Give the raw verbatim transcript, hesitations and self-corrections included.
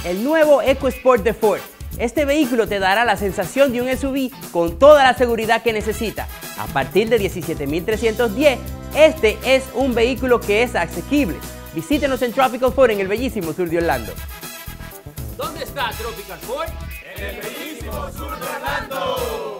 el nuevo EcoSport de Ford. Este vehículo te dará la sensación de un S U V con toda la seguridad que necesita. A partir de diecisiete mil trescientos diez, este es un vehículo que es asequible. Visítenos en Tropical Ford en el bellísimo sur de Orlando. ¿Dónde está Tropical Ford? En el bellísimo sur de Orlando.